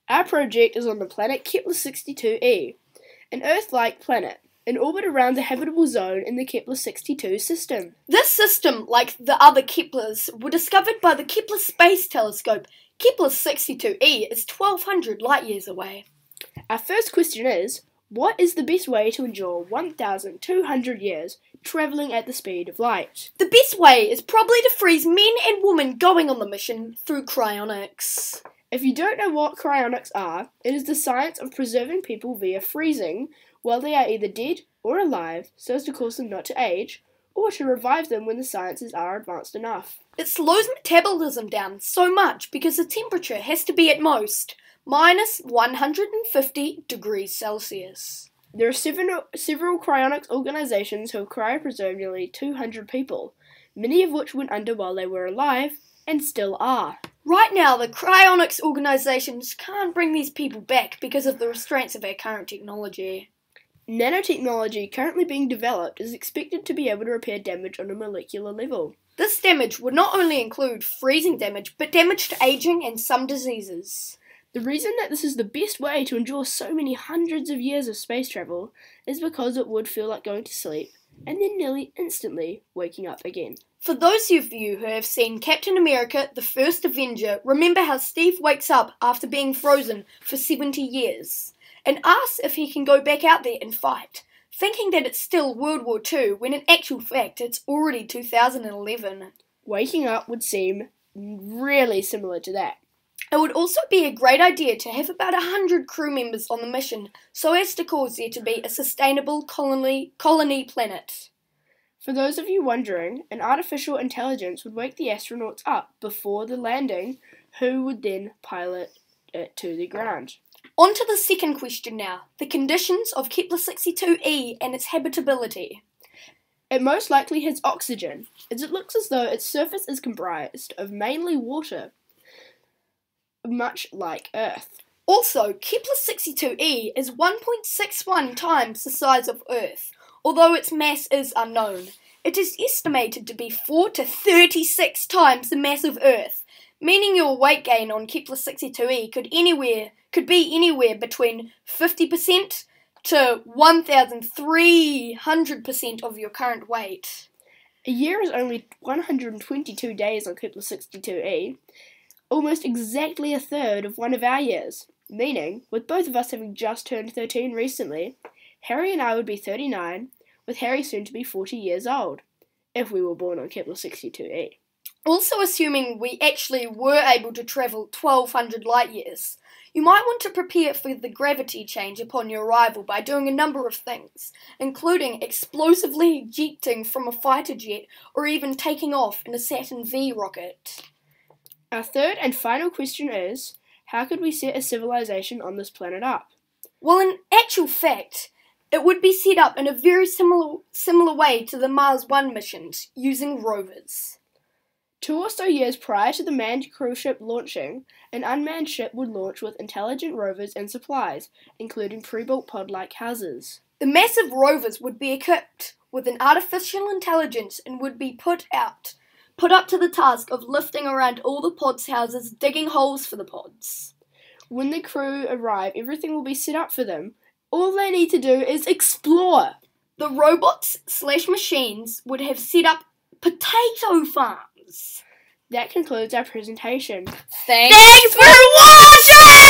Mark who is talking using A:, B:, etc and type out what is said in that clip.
A: Our project is on the planet Kepler 62e, an Earth-like planet, in orbit around the habitable zone in the Kepler 62 system.
B: This system, like the other Keplers, were discovered by the Kepler Space Telescope. Kepler 62e is 1,200 light-years away.
A: Our first question is, what is the best way to endure 1,200 years travelling at the speed of light?
B: The best way is probably to freeze men and women going on the mission through cryonics.
A: If you don't know what cryonics are, it is the science of preserving people via freezing while they are either dead or alive so as to cause them not to age, or to revive them when the sciences are advanced enough.
B: It slows metabolism down so much because the temperature has to be at most minus 150 degrees Celsius.
A: There are several cryonics organisations who have cryopreserved nearly 200 people, many of which went under while they were alive, and still are.
B: Right now, the cryonics organisations can't bring these people back because of the restraints of our current technology.
A: Nanotechnology currently being developed is expected to be able to repair damage on a molecular level.
B: This damage would not only include freezing damage, but damage to aging and some diseases.
A: The reason that this is the best way to endure so many hundreds of years of space travel is because it would feel like going to sleep and then nearly instantly waking up again.
B: For those of you who have seen Captain America, the First Avenger, remember how Steve wakes up after being frozen for 70 years and asks if he can go back out there and fight, thinking that it's still World War II when in actual fact it's already 2011.
A: Waking up would seem really similar to that.
B: It would also be a great idea to have about 100 crew members on the mission so as to cause there to be a sustainable colony planet.
A: For those of you wondering, an artificial intelligence would wake the astronauts up before the landing, who would then pilot it to the ground.
B: On to the second question now, the conditions of Kepler 62e and its habitability.
A: It most likely has oxygen, as it looks as though its surface is comprised of mainly water, much like Earth.
B: Also, Kepler 62e is 1.61 times the size of Earth, although its mass is unknown. It is estimated to be 4 to 36 times the mass of Earth, meaning your weight gain on Kepler 62e could be anywhere between 50% to 1,300% of your current weight.
A: A year is only 122 days on Kepler 62e, almost exactly a third of one of our years, meaning, with both of us having just turned 13 recently, Harry and I would be 39, with Harry soon to be 40 years old, if we were born on Kepler 62e.
B: Also assuming we actually were able to travel 1,200 light years, you might want to prepare for the gravity change upon your arrival by doing a number of things, including explosively ejecting from a fighter jet or even taking off in a Saturn V rocket.
A: Our third and final question is, how could we set a civilization on this planet up?
B: Well, in actual fact, it would be set up in a very similar way to the Mars 1 missions, using rovers.
A: 2 or so years prior to the manned cruise ship launching, an unmanned ship would launch with intelligent rovers and supplies, including pre-built pod-like houses.
B: The massive rovers would be equipped with an artificial intelligence and would be put up to the task of lifting around all the pods' houses, digging holes for the pods.
A: When the crew arrive, everything will be set up for them. All they need to do is explore.
B: The robots/machines would have set up potato farms.
A: That concludes our presentation.
B: Thanks for watching!